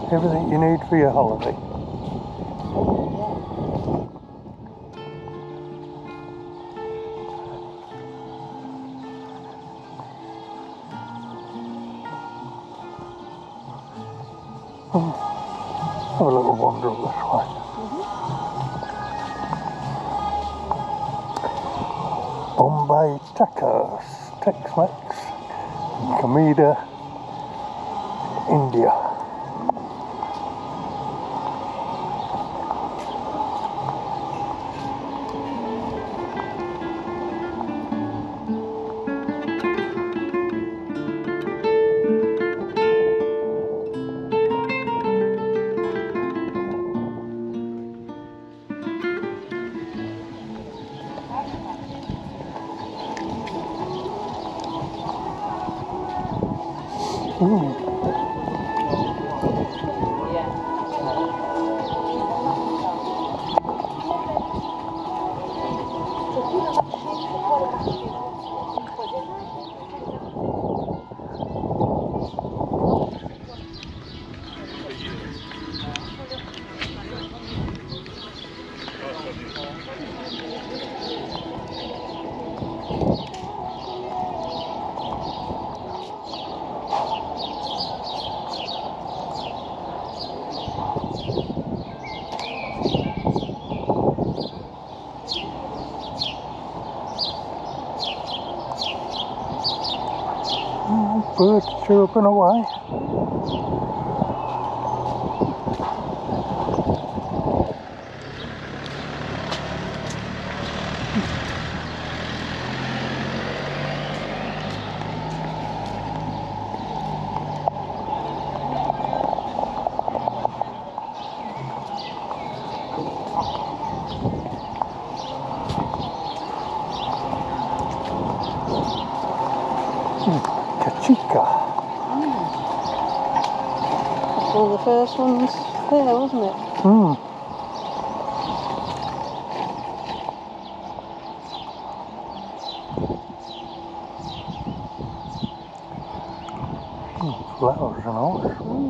Everything you need for your holiday. Have a little wander up this way. Bombay tacos, Tex-Mex, comida, India. Birds chirping away. Chica. That's one of the first ones there, wasn't it? Flowers and all.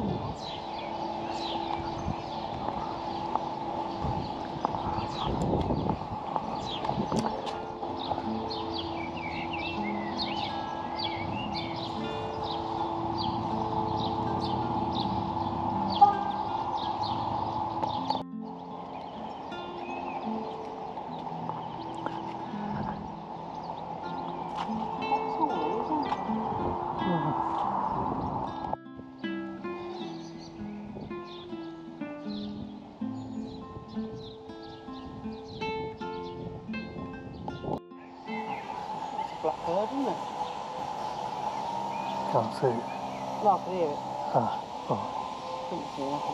Blackbird, isn't it? Can't see it. No, I can hear it. Ah, oh. Couldn't see that.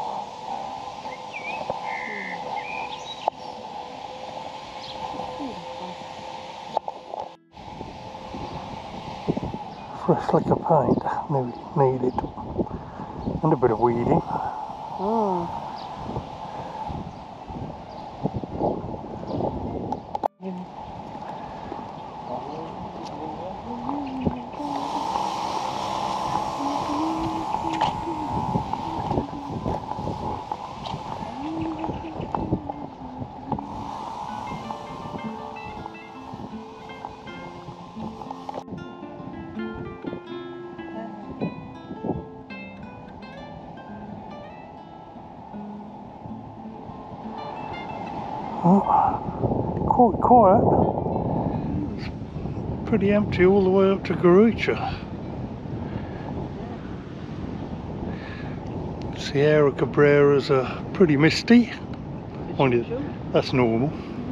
Fresh lick of paint, needed. And a bit of weeding. Quite quiet. It's pretty empty all the way up to Garucha. Sierra Cabreras are pretty misty. That's normal.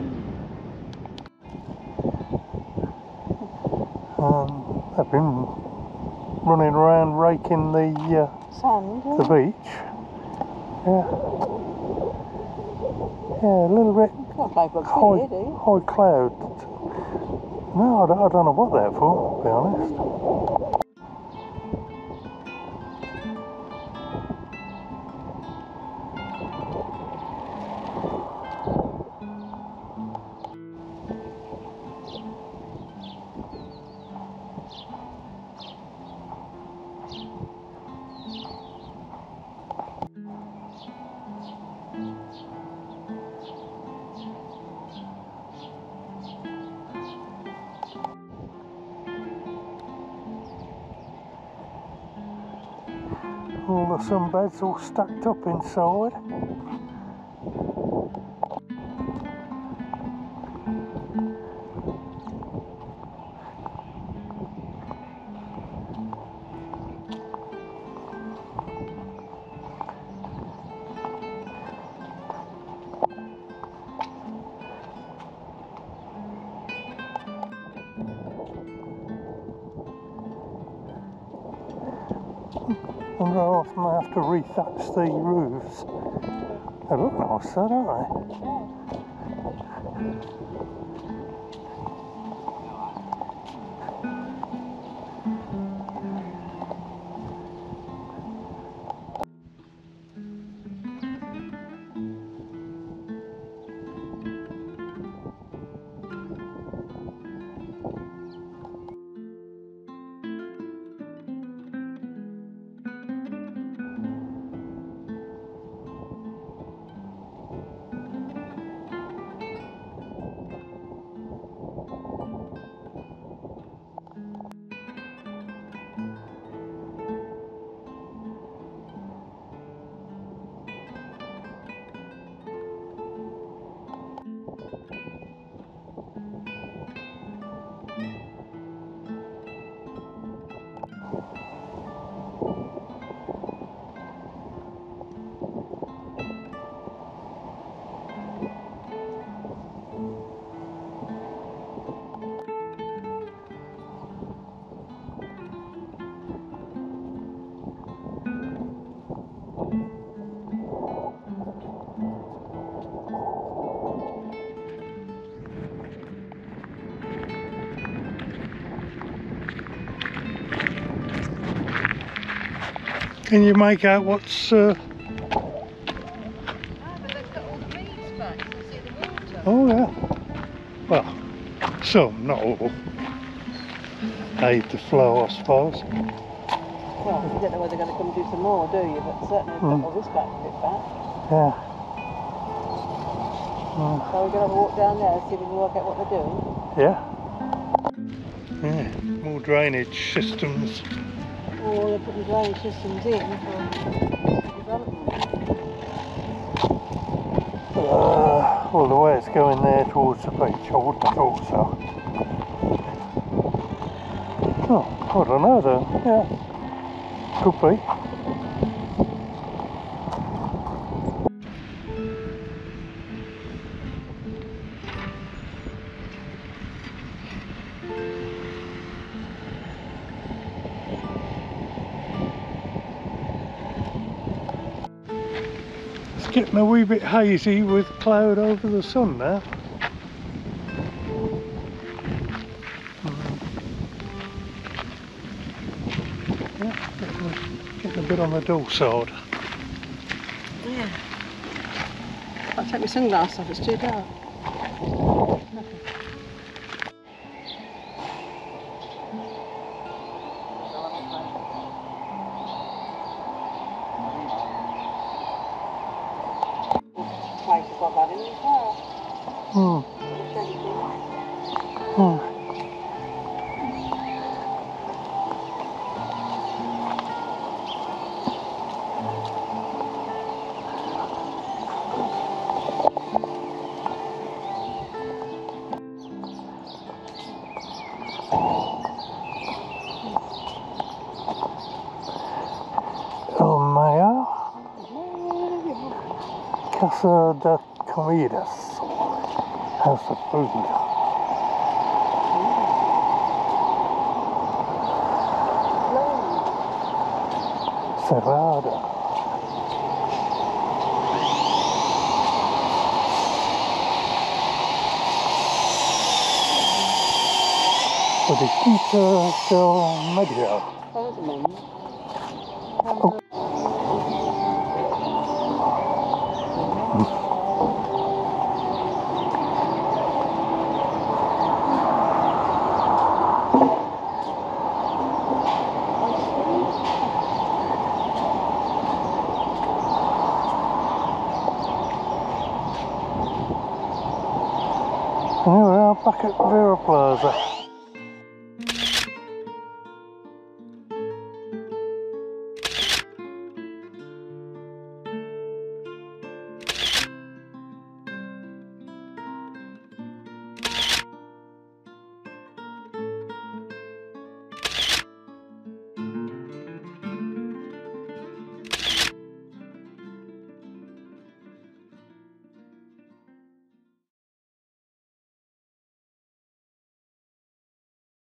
They've been running around raking the sand, the beach. Yeah. Yeah, a little bit high cloud. No, I don't know what they're for, to be honest. All the sunbeds all stacked up inside. And I'll often have to rethatch the roofs. They look nice though, don't they? Can you make out what's... but they've got all the reeds back, you can see the water. Oh yeah. Well, some, not all. Aid the flow, I suppose. Well, you don't know whether they're going to come do some more, do you? But certainly they've got all this back, bit back. Yeah. So we're going to have a walk down there and see if we can work out what they're doing. Yeah. Yeah. More drainage systems. Or they're putting drainage systems in for development. Well, the way it's going there towards the beach, I wouldn't have thought so. Oh, I don't know though. Yeah. Could be. It's getting a wee bit hazy with cloud over the sun now. Yeah, getting a bit on the dull side. Yeah. I'll take my sunglasses off, it's too dark. Place has got that in it as well. Casa de Comidas, House of Food. Cerrada. Bodeguita del Medio. Oh, there's a menu. Oh. Here we are back at Vera Plaza.